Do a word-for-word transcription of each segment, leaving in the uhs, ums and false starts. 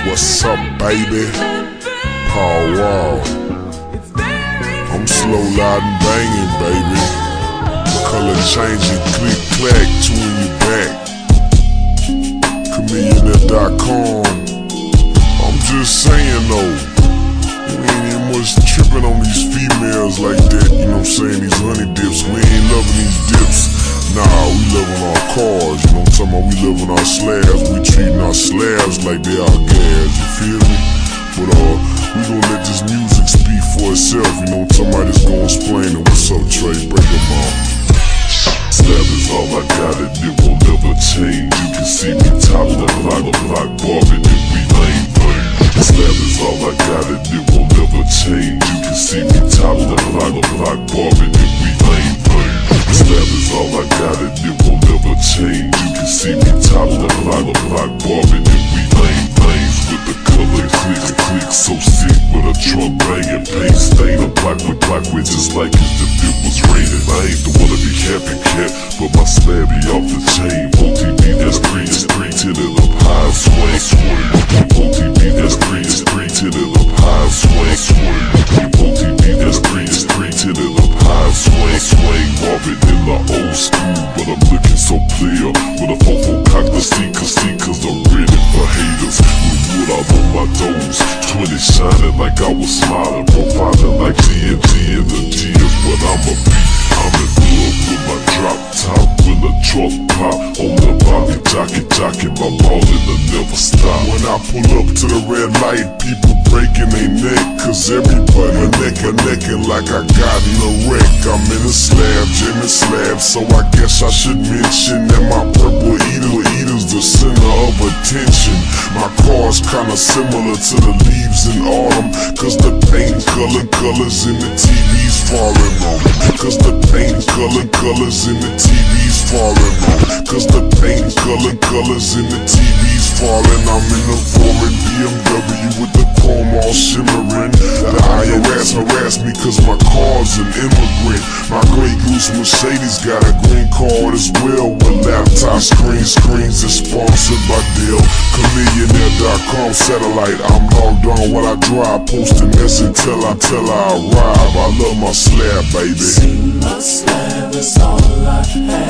What's up, baby? Paul Wall. I'm slow, loud, and banging, baby. Color changing, click, clack, two in your back. Chameleonaire dot com. I'm just saying though, we ain't even much tripping on these females like that. You know what I'm saying? These honey dips, we ain't loving these dips. Nah, we loving our cars, you know what I'm talking about? We loving our slabs, we treating our slabs like they are gas, you feel me? But uh, we gon' let this music speak for itself, you know what I'm talking about? It's gon' explain it. What's up, Trey? Break them off. Slab is all I got, and it won't never change. You can see me top the block, the block, bobbing, and we lame, lame. Slab is all I got, and it won't never change. You can see me top the block, the block, bobbing, and we lame, lame. Slab is all I got, and it won't never change. You can see me top the block, the block, bobbing, and we lame, lames with the color click, click, so sick with a trunk banging, paint stain, a block with block with just like as if it was raining. I ain't the one to be capping cat, but my slab be off the chain. O T B, that's three, that's three, tinted up high, swing, swing. O T B, that's three, that's three, tinted up high, swing, swing. O T B, that's three, that's three, tinted up high, swing, swing. Marvin in the old school, but I'm looking so clear with a fofo cock to see, cause see, cause I'm ready for haters. With wood all on my toes, twenty shining like I was smiling, profiling like T N T in the G's, but I'm a beat. I'm in love with my drop top, when the truck pop on the body, jockey, jockey, my ballin' will never stop. When I pull up to the red light, people breaking their neck, cause everybody neck and necking like I got in a wreck. I'm in a slab, Jimmy slab, so I guess I should mention that my purple eater eater's the center of attention. My car's kinda similar to the leaves in autumn, cause the paint color colors in the T V's foreign on. Cause the paint color colors in the T V's foreign on. Cause the paint color colors in the T V's foreign. I'm in a foreign B M W with the chrome all shimmering. The I R S harassed me cause my car's an immigrant. My Grey Goose Mercedes got a green card as well, with laptop screen screens is sponsored by Dell. Chameleonaire dot com satellite, I'm logged on while I drive, posting this until I tell I arrive. I love my slab, baby. See, my slab is all I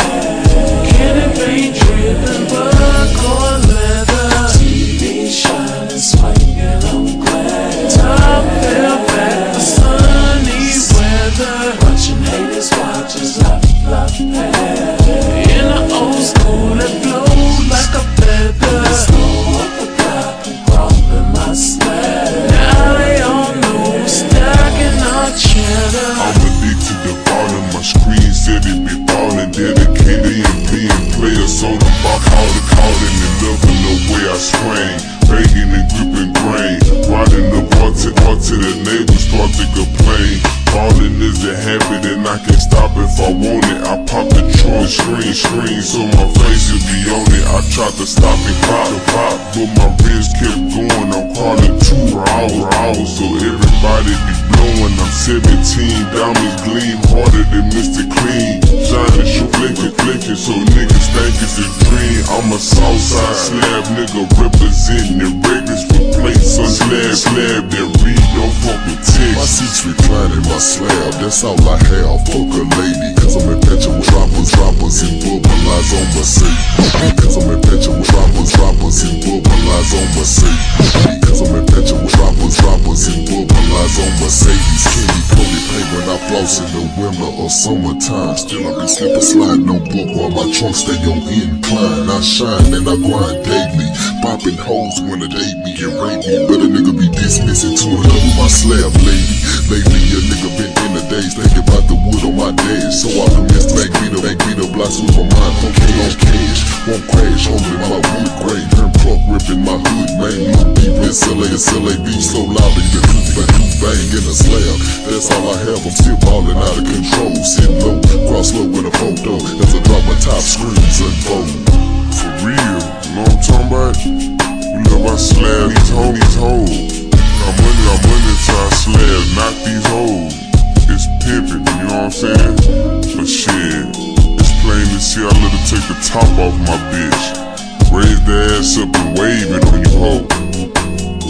have. Can it be driven buck or leather? T V shining, swinging on glass. Top fell back for sunny weather. Watching haters watch as I fly past. In the old school that blows like a feather. Slow up the block and crawling my slab. Now they all know stacking our cheddar. I'm addicted to ballin', my screen said it be ballin'. Dedicated and being players, so the ball called it, called it, and loving the way I swing. Banging and gripping grain, riding the bar to, bar to the neighbors start to complain. Ballin' is a habit and I can't stop if I want it. I pop the trunk screen, screen, so my face will be on it. I tried to stop it, pop, pop, but my wrist kept going. I'm crawling two hours, hours, so everybody be blowing. I'm seventeen, diamonds gleam harder than Mister Clean. Shining, shoot, flicking, flicking, so niggas think it's a dream. I'm a Southside slab nigga representing the records with plates on slab, slab that read, don't fuck with text. My seats reclining, my slab, that's all I have. Fuck a lady, cause I'm infatuated with droppers, droppers and bubblies on Mercedes. Cause I'm infatuated with droppers, droppers and bubblies on Mercedes. Cause I'm infatuated with droppers, droppers and bubblies on Mercedes. Candy coated paint when I floss in the winter or summertime. Still I be slipping, sliding on book while my trunk stay on incline. I shine and I grind daily, popping holes when it date me and rape me. But a nigga be dismissing to another with my slab lady. Lately a nigga been in the days thinking about the wood on my dash. So I commenced back beat up, back beat up blocks with my mind from cash, cash. Won't crash, holding my wood grain. Herm truck ripping my hood, man. No deep S L A, S L A B, so loud they can do but do bang in a slab. That's all I have, I'm still ballin' out of control. Sitting low, cross low with a photo as I drop my top screens unfold. For real, you know what I'm talking about? We love our slab, these hoes, these hoes. Our money, our money to our slab, not these hoes. It's pimpin', you know what I'm saying? But shit, it's plain to see I let her take the top off my bitch. Raise the ass up and wave it on you hoe.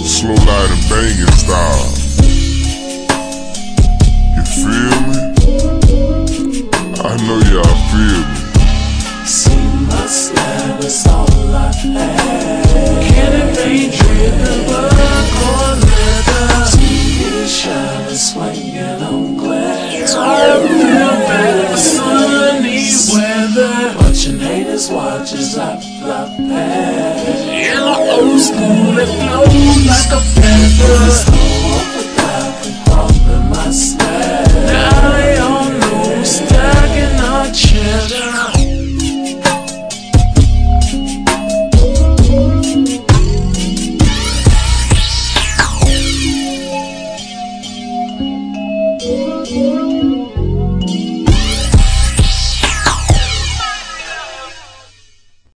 slow light and banging style. You feel me? I know y'all feel me. See my slab, it's all I have. Can't be driven, buck or leather. T V shining, swinging on glass. I feel better, sunny weather. Watching haters watch as I fly past. In the old school, it flows like a feather. Slow up the clock and crawl in my slab. Now they all know, stacking our cheddar.